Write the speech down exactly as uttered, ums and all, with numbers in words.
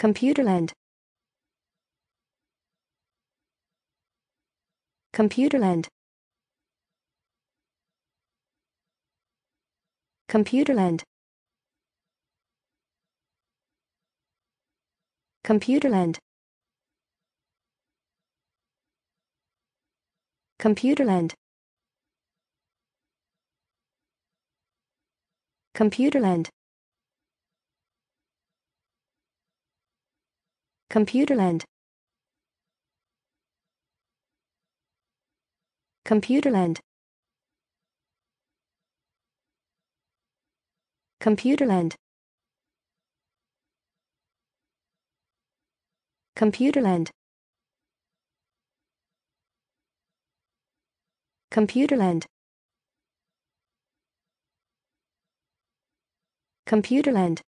Computerland. Computerland. Computerland. Computerland. Computerland. Computerland. Computerland. Computerland. Computerland. Computerland. Computerland. Computerland.